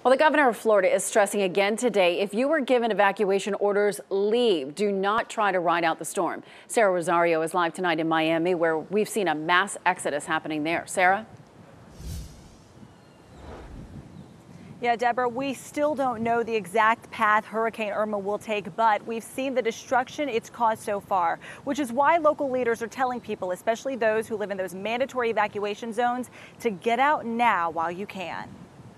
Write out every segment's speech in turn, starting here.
Well, the governor of Florida is stressing again today, if you were given evacuation orders, leave. Do not try to ride out the storm. Sarah Rosario is live tonight in Miami, where we've seen a mass exodus happening there. Sarah? Yeah, Deborah, we still don't know the exact path Hurricane Irma will take, but we've seen the destruction it's caused so far, which is why local leaders are telling people, especially those who live in those mandatory evacuation zones, to get out now while you can.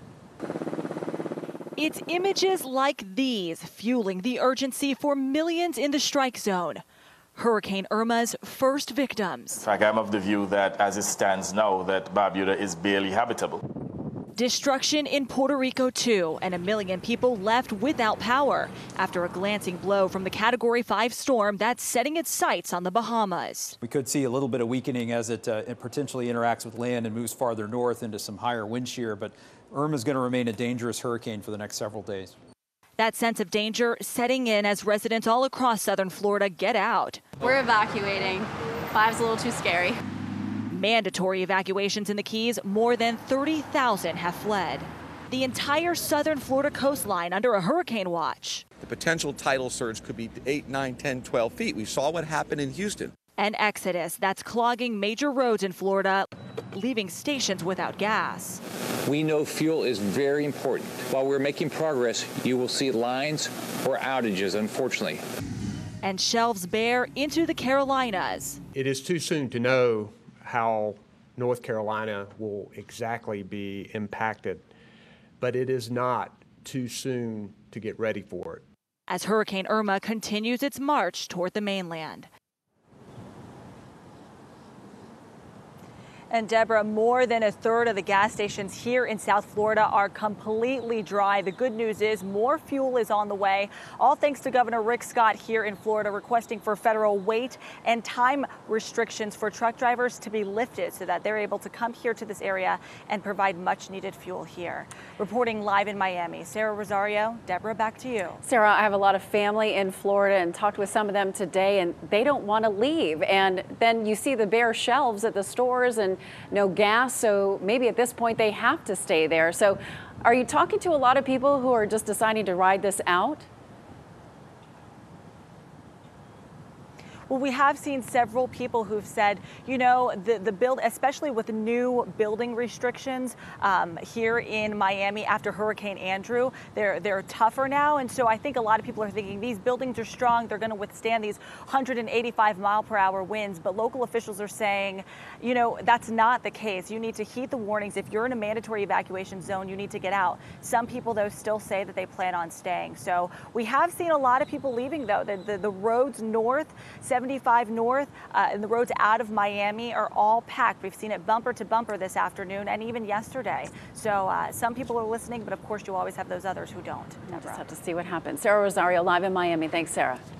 It's images like these fueling the urgency for millions in the strike zone. Hurricane Irma's first victims. In fact, I'm of the view that as it stands now, that Barbuda is barely habitable. Destruction in Puerto Rico too, and 1 million people left without power after a glancing blow from the Category 5 storm that's setting its sights on the Bahamas. We could see a little bit of weakening as it potentially interacts with land and moves farther north into some higher wind shear, but Irma is going to remain a dangerous hurricane for the next several days. That sense of danger setting in as residents all across southern Florida get out. We're evacuating. 5's a little too scary. Mandatory evacuations in the Keys, more than 30,000 have fled. The entire southern Florida coastline under a hurricane watch. The potential tidal surge could be 8, 9, 10, 12 feet. We saw what happened in Houston. An exodus that's clogging major roads in Florida, leaving stations without gas. We know fuel is very important. While we're making progress, you will see lines or outages, unfortunately. And shelves bare into the Carolinas. It is too soon to know how North Carolina will exactly be impacted, but it is not too soon to get ready for it. As Hurricane Irma continues its march toward the mainland. And Deborah, more than a third of the gas stations here in South Florida are completely dry. The good news is more fuel is on the way, all thanks to Governor Rick Scott here in Florida requesting for federal wait and time restrictions for truck drivers to be lifted so that they're able to come here to this area and provide much needed fuel here. Reporting live in Miami, Sarah Rosario. Deborah, back to you. Sarah, I have a lot of family in Florida and talked with some of them today, and they don't want to leave. And then you see the bare shelves at the stores and no gas, so maybe at this point they have to stay there. So are you talking to a lot of people who are just deciding to ride this out? Well, we have seen several people who've said, you know, the build, especially with new building restrictions here in Miami after Hurricane Andrew, they're tougher now. And so I think a lot of people are thinking these buildings are strong. They're going to withstand these 185-mile-per-hour winds. But local officials are saying, you know, that's not the case. You need to heed the warnings. If you're in a mandatory evacuation zone, you need to get out. Some people, though, still say that they plan on staying. So we have seen a lot of people leaving, though. The roads north, 75 north, and the roads out of Miami are all packed. We've seen it bumper to bumper this afternoon and even yesterday. So some people are listening, but of course you always have those others who don't. We'll just have to see what happens. Sarah Rosario live in Miami. Thanks, Sarah.